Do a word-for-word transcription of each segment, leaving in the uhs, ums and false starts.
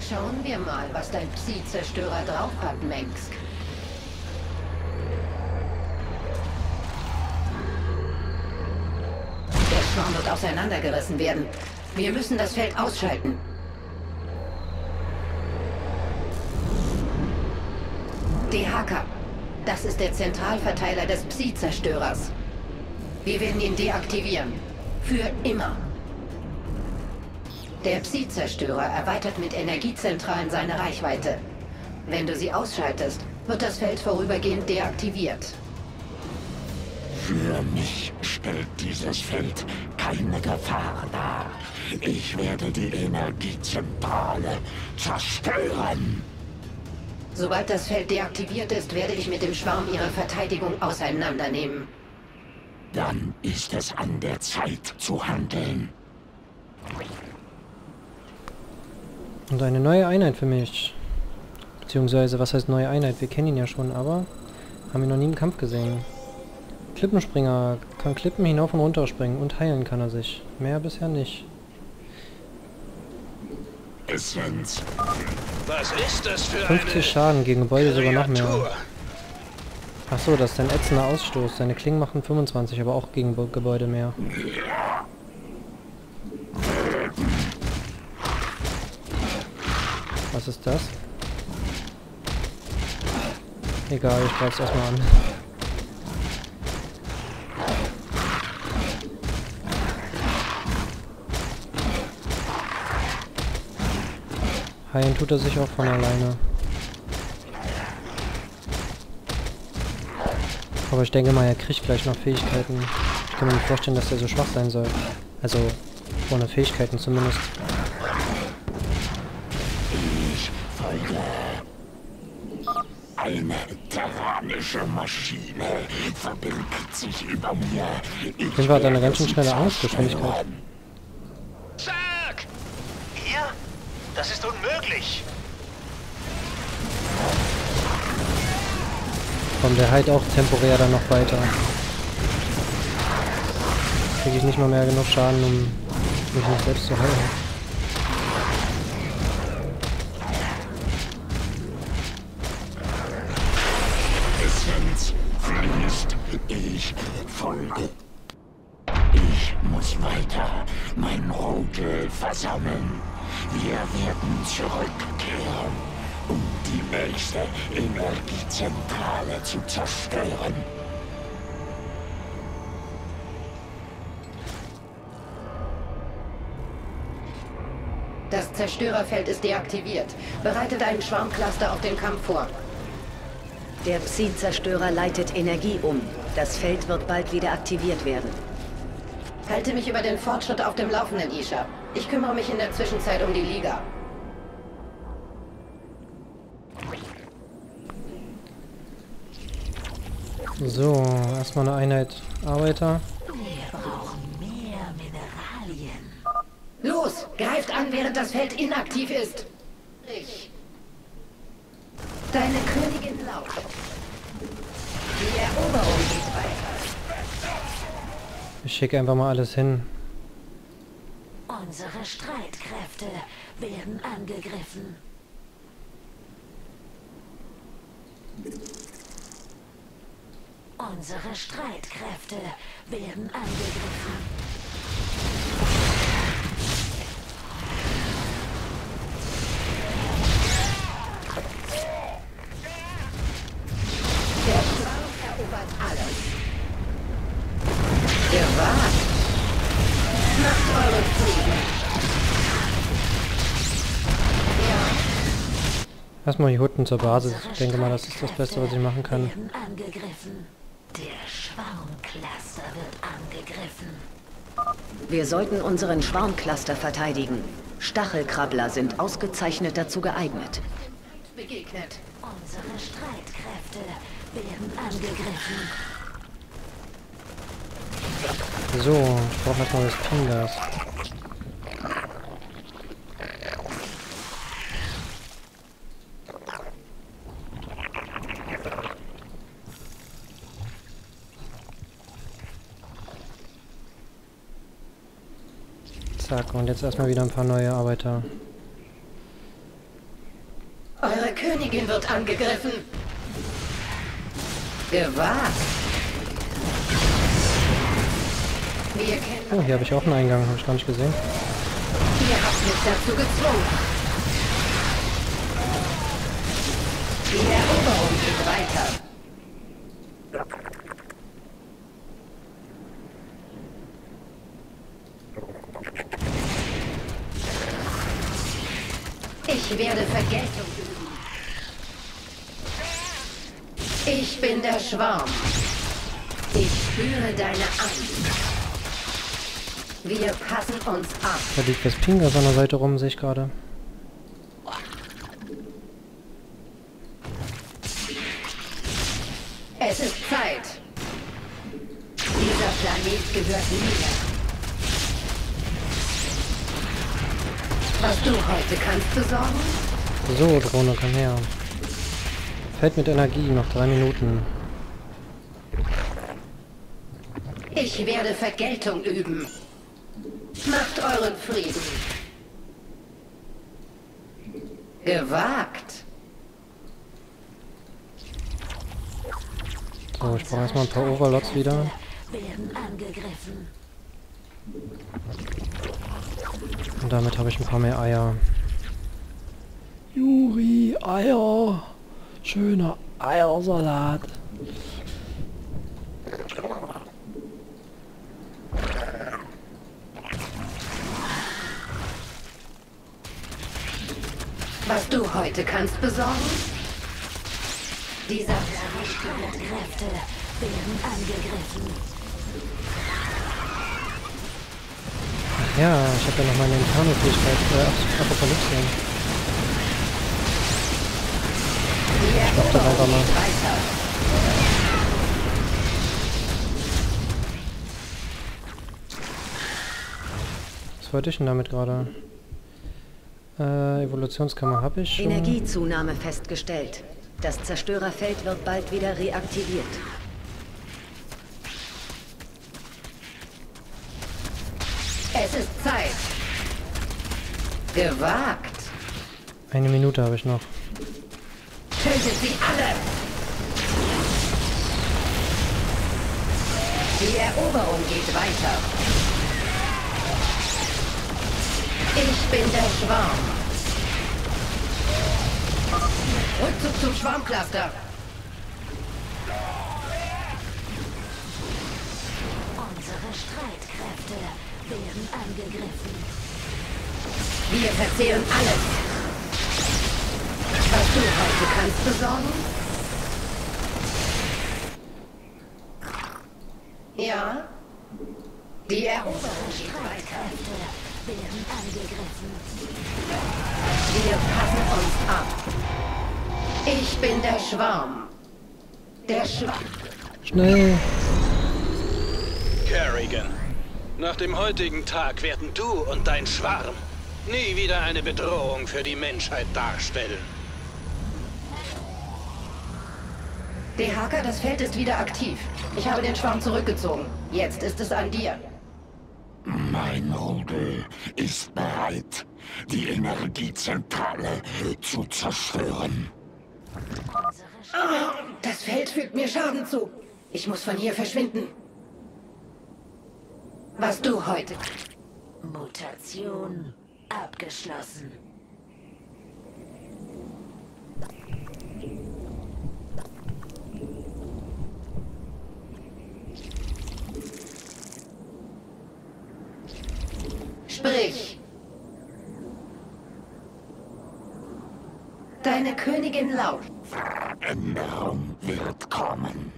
Schauen wir mal, was dein Psi-Zerstörer drauf hat, Mengsk. Der Schwarm wird auseinandergerissen werden. Wir müssen das Feld ausschalten. D H K. Das ist der Zentralverteiler des Psi-Zerstörers. Wir werden ihn deaktivieren. Für immer. Der Psi-Zerstörer erweitert mit Energiezentralen seine Reichweite. Wenn du sie ausschaltest, wird das Feld vorübergehend deaktiviert. Für mich stellt dieses Feld keine Gefahr dar. Ich werde die Energiezentrale zerstören. Sobald das Feld deaktiviert ist, werde ich mit dem Schwarm ihre Verteidigung auseinandernehmen. Dann ist es an der Zeit zu handeln. Und eine neue Einheit für mich. Beziehungsweise, was heißt neue Einheit? Wir kennen ihn ja schon, aber haben ihn noch nie im Kampf gesehen. Klippenspringer. Kann Klippen hinauf und runter springen und heilen kann er sich. Mehr bisher nicht. Essenz. Was ist das für fünfzig eine Schaden gegen Gebäude, sogar noch mehr. Kreatur? Achso, das ist ein ätzender Ausstoß. Seine Klingen machen fünfundzwanzig, aber auch gegen Bo- Gebäude mehr. Was ist das? Egal, ich greif's erstmal an. Heilen tut er sich auch von alleine. Aber ich denke mal, er kriegt gleich noch Fähigkeiten. Ich kann mir nicht vorstellen, dass er so schwach sein soll. Also, ohne Fähigkeiten zumindest. Ich folge. Eine terranische Maschine verbirgt sich über mir. Ich Auf jeden Fall hat er eine werde ganz schön sie schnelle Angstgeschwindigkeit. zerstören. Zack! Ihr? Das ist unmöglich. Kommt der heilt auch temporär dann noch weiter. Kriege ich nicht mal mehr genug Schaden, um mich nicht selbst zu heilen. Essenz fließt. Ich folge. Ich muss weiter mein Rudel versammeln. Wir werden zurückkehren, um die nächste Energiezentrale zu zerstören. Das Zerstörerfeld ist deaktiviert. Bereitet einen Schwarmcluster auf den Kampf vor. Der Psi-Zerstörer leitet Energie um. Das Feld wird bald wieder aktiviert werden. Halte mich über den Fortschritt auf dem Laufenden, Isha. Ich kümmere mich in der Zwischenzeit um die Liga. So, erstmal eine Einheit Arbeiter. Wir brauchen mehr Mineralien. Los, greift an, während das Feld inaktiv ist. Ich. Deine Königin lauscht. Die Eroberung geht weiter. Ich schicke einfach mal alles hin. Unsere Streitkräfte werden angegriffen. Unsere Streitkräfte werden angegriffen. Der Schwarm erobert alles. Gewagt. Macht eure Frieden. Erstmal die Hutten zur Basis. Ich denke mal, das ist das Beste, was ich machen kann. Werden angegriffen. Der Schwarmcluster wird angegriffen. Wir sollten unseren Schwarmcluster verteidigen. Stachelkrabbler sind ausgezeichnet dazu geeignet. Begegnet. Unsere Streitkräfte werden angegriffen. So, ich brauche erstmal das Pingas. Zack, und jetzt erstmal wieder ein paar neue Arbeiter. Königin wird angegriffen. Gewagt. Wir kennen... Oh, hier habe ich auch einen Eingang, habe ich gar nicht gesehen. Ihr habt mich dazu gezwungen. Die Eroberung geht weiter. Ich werde Vergeltung üben. Ich bin der Schwarm. Ich spüre deine Angst. Wir passen uns ab. Da liegt das Ping auf einer Seite rum, sehe ich gerade. Es ist Zeit. Dieser Planet gehört mir. Was du heute kannst besorgen? So, Drohne, komm her. Fällt mit Energie, noch drei Minuten. Ich werde Vergeltung üben. Macht euren Frieden. Gewagt. So, ich brauche erstmal ein paar Overlords wieder. Werden angegriffen. Und damit habe ich ein paar mehr Eier. Juri, Eier. Schöner Eiersalat. Was du heute kannst besorgen? Dieser Streitkräfte werden angegriffen. Ach ja, ich habe ja noch meine Inferno-Fähigkeit für äh, Apokalypse. Ich mach das einfach mal. Was wollte ich denn damit gerade? Äh, Evolutionskammer habe ich schon. Energiezunahme festgestellt. Das Zerstörerfeld wird bald wieder reaktiviert. Es ist Zeit. Gewagt. Eine Minute habe ich noch. Tötet sie alle. Die Eroberung geht weiter. Ich bin der Schwarm. Rückzug zum Schwarmcluster. Unsere Streitkräfte werden angegriffen. Wir verzehren alles. Was du heute kannst besorgen? Ja? Die Eroberung geht weiter. Werden angegriffen. Wir passen uns ab. Ich bin der Schwarm. Der Schwarm. Schnell! Kerrigan, nach dem heutigen Tag werden du und dein Schwarm nie wieder eine Bedrohung für die Menschheit darstellen. D H K, das Feld ist wieder aktiv. Ich habe den Schwarm zurückgezogen. Jetzt ist es an dir. Mein Rudel ist bereit, die Energiezentrale zu zerstören. Ah, das Feld fügt mir Schaden zu. Ich muss von hier verschwinden. Was du heute... Mutation abgeschlossen. Sprich. Deine Königin lauscht. Veränderung wird kommen.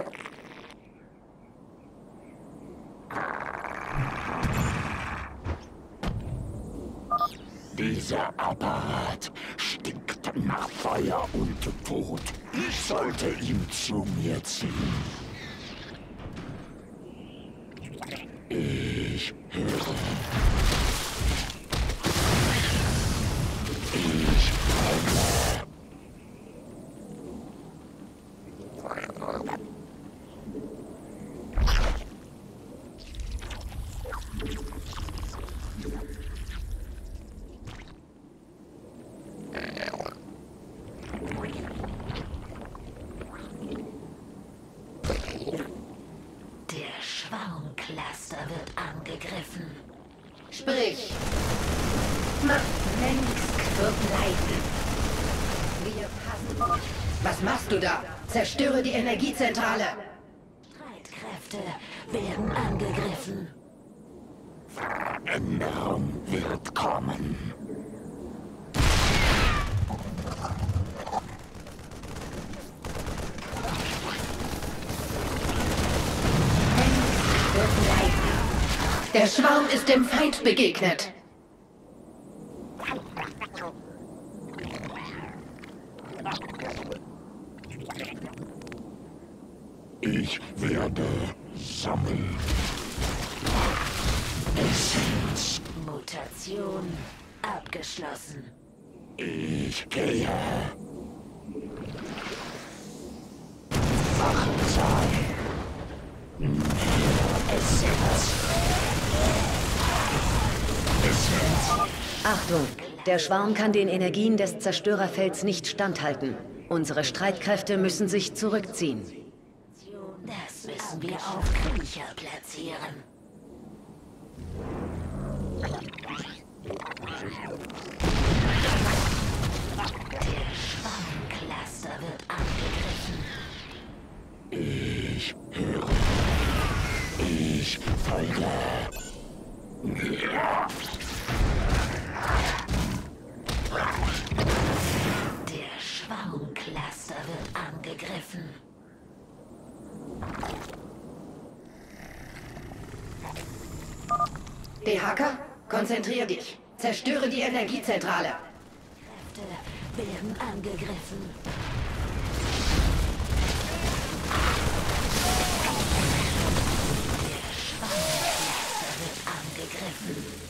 Dieser Apparat stinkt nach Feuer und Tod. Ich sollte ihn zu mir ziehen. Ich höre. Ich höre. angegriffen. Sprich. Mensk wird leiden. Wir passen. Was machst du da? Zerstöre die Energiezentrale. Streitkräfte werden angegriffen. Veränderung wird kommen. Wird leiden. Der Schwarm ist dem Feind begegnet. Ich werde sammeln. Essenz. Mutation abgeschlossen. Ich gehe. Wachsaal. Mehr Essenz. Essenz. Achtung, der Schwarm kann den Energien des Zerstörerfelds nicht standhalten. Unsere Streitkräfte müssen sich zurückziehen. Das müssen wir auf Kriecher platzieren. Der Schwarmcluster wird angegriffen. Ich höre. Ich folge. Der Schwarmcluster wird angegriffen. D-Hacker, konzentrier dich. Zerstöre die Energiezentrale. Kräfte werden angegriffen. Der Schwarmcluster wird angegriffen.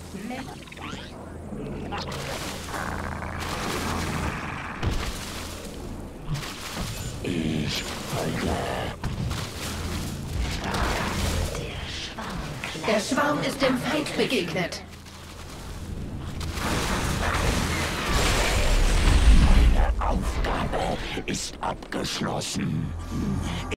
Ich folge. Der Schwarmcluster. Der Schwarm ist dem Feind begegnet. Meine Aufgabe ist abgeschlossen.